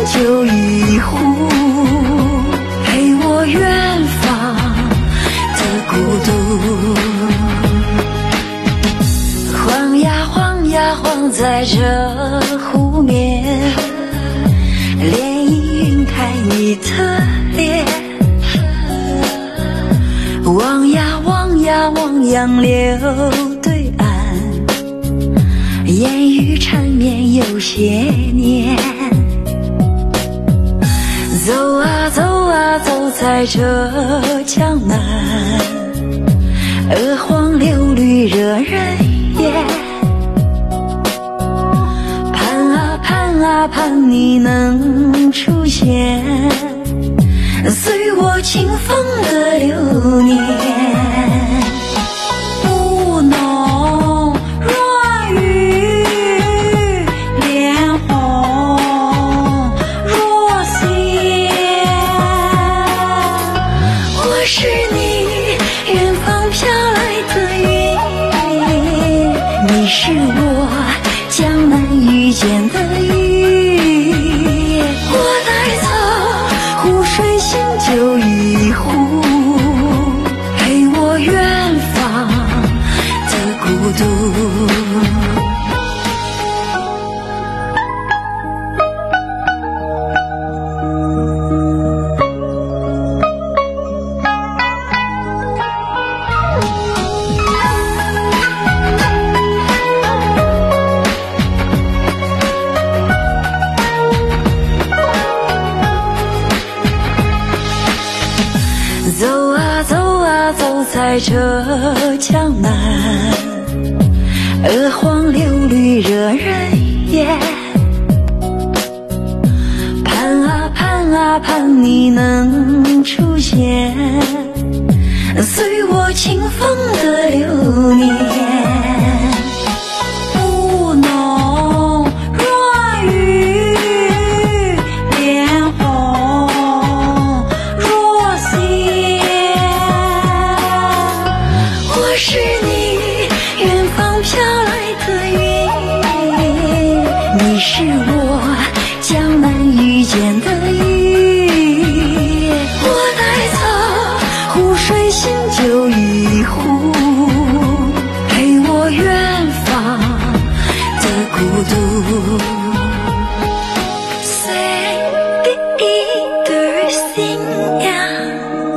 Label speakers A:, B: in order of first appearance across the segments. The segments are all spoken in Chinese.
A: 酒一壶，陪我远方的孤独。晃呀晃呀晃在这湖面，涟漪晕开你的脸，望呀望呀望杨柳对岸，烟雨缠绵有些年。走啊走啊走在这江南，鹅黄柳绿惹人厌。盼啊盼啊盼你能出现，随我清风的流年。雾浓若雨，脸红若血。我是你远方飘来的云，你是我江南遇见的雨。我带走湖水新酒一壶，陪我远方的孤独。走啊走啊走在这江南，鹅黄柳绿惹人厌。盼啊盼啊盼你能出现，随我清风的流年。雾浓若雨，脸红若血。我是你远方飘来的云，你是我江南遇见的雨。我带走湖水新酒一壶，陪我远方的孤独。随第一对新娘，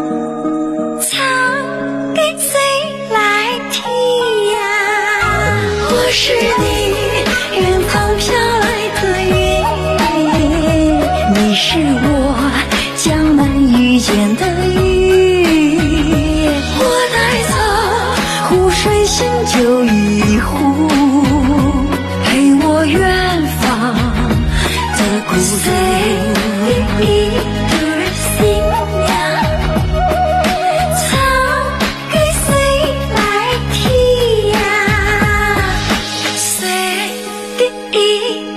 A: 唱给谁来听呀？我是你远方飘来的云，你是我江南遇见的雨。我带走湖水新酒一壶，陪我远方的孤独。一对新娘，唱给谁来听呀？随第一